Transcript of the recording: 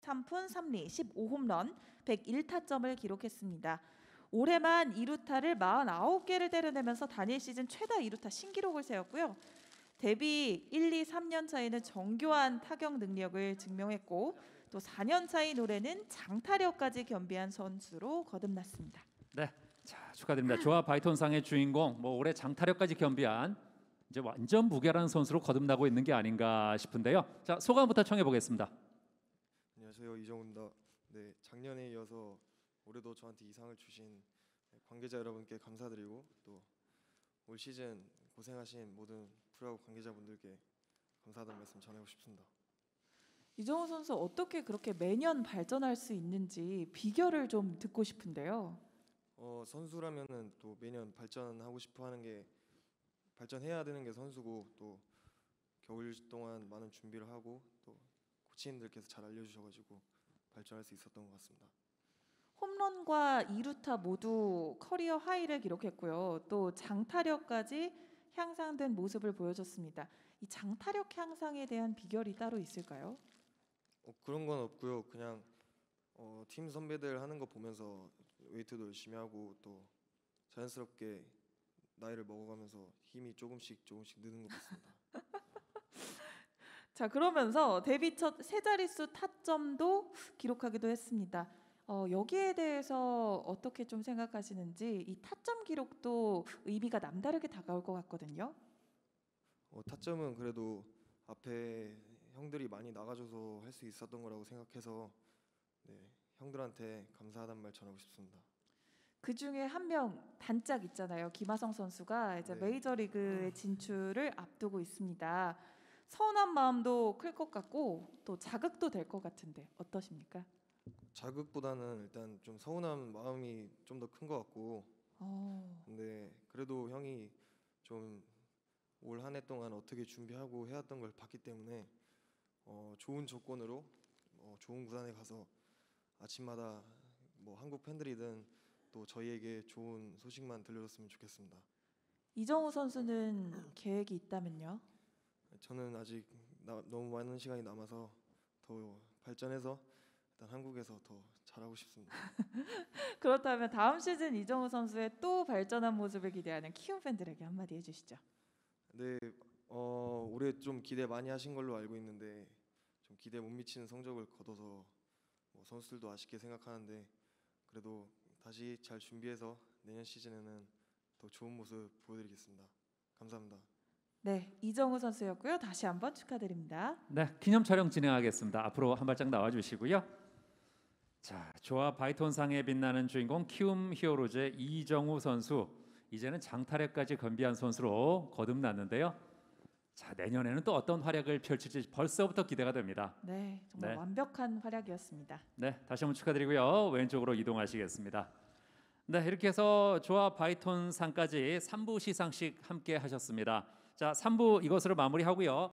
3푼 3리 15홈런 101타점을 기록했습니다. 올해만 2루타를 49개를 때려내면서 단일 시즌 최다 2루타 신기록을 세웠고요. 데뷔 1, 2, 3년 차에는 정교한 타격 능력을 증명했고 또 4년 차인 올해는 장타력까지 겸비한 선수로 거듭났습니다. 네, 자 축하드립니다. 조화 바이톤상의 주인공, 올해 장타력까지 겸비한 이제 완전 무결한 선수로 거듭나고 있는 게 아닌가 싶은데요. 자 소감부터 청해 보겠습니다. 안녕하세요, 이정우입니다. 네, 작년에 이어서 올해도 저한테 이상을 주신 관계자 여러분께 감사드리고 또 올 시즌 고생하신 모든 프로야구 관계자분들께 감사하다는 말씀 전하고 싶습니다. 이정우 선수 어떻게 그렇게 매년 발전할 수 있는지 비결을 좀 듣고 싶은데요. 선수라면은 또 매년 발전하고 싶어하는 게 발전해야 되는 게 선수고 또 겨울 동안 많은 준비를 하고 또 코치님들께서 잘 알려주셔가지고 발전할 수 있었던 것 같습니다. 홈런과 2루타 모두 커리어 하이를 기록했고요. 또 장타력까지 향상된 모습을 보여줬습니다. 이 장타력 향상에 대한 비결이 따로 있을까요? 그런 건 없고요. 그냥 팀 선배들 하는 거 보면서 웨이트도 열심히 하고 또 자연스럽게 나이를 먹어가면서 힘이 조금씩 느는 것 같습니다. 자, 그러면서 데뷔 첫 세 자릿수 타점도 기록하기도 했습니다. 여기에 대해서 어떻게 좀 생각하시는지 이 타점 기록도 의미가 남다르게 다가올 것 같거든요. 타점은 그래도 앞에 형들이 많이 나가줘서 할 수 있었던 거라고 생각해서 네, 형들한테 감사하다는 말 전하고 싶습니다. 그 중에 한 명 단짝 있잖아요. 김하성 선수가 이제 네. 메이저리그의 진출을 앞두고 있습니다. 서운한 마음도 클 것 같고 또 자극도 될 것 같은데 어떠십니까? 자극보다는 일단 좀 서운한 마음이 좀 더 큰 것 같고 근데 그래도 형이 좀 올 한 해 동안 어떻게 준비하고 해왔던 걸 봤기 때문에 좋은 조건으로 좋은 구단에 가서 아침마다 한국 팬들이든 또 저희에게 좋은 소식만 들려줬으면 좋겠습니다. 이정우 선수는 계획이 있다면요? 저는 아직 너무 많은 시간이 남아서 더 발전해서 일단 한국에서 더 잘하고 싶습니다. 그렇다면 다음 시즌 이정우 선수의 또 발전한 모습을 기대하는 키움 팬들에게 한마디 해주시죠. 네, 올해 좀 기대 많이 하신 걸로 알고 있는데 좀 기대 못 미치는 성적을 거둬서 선수들도 아쉽게 생각하는데 그래도 다시 잘 준비해서 내년 시즌에는 더 좋은 모습 보여드리겠습니다. 감사합니다. 네, 이정우 선수였고요. 다시 한번 축하드립니다. 네, 기념 촬영 진행하겠습니다. 앞으로 한 발짝 나와 주시고요. 자, 조화 바이톤상에 빛나는 주인공 키움 히어로즈의 이정우 선수, 이제는 장타력까지 겸비한 선수로 거듭났는데요. 자, 내년에는 또 어떤 활약을 펼칠지 벌써부터 기대가 됩니다. 네, 정말 완벽한 활약이었습니다. 네, 다시 한번 축하드리고요. 왼쪽으로 이동하시겠습니다. 네, 이렇게 해서 조화 바이톤상까지 3부 시상식 함께 하셨습니다. 자, 3부 이것으로 마무리하고요.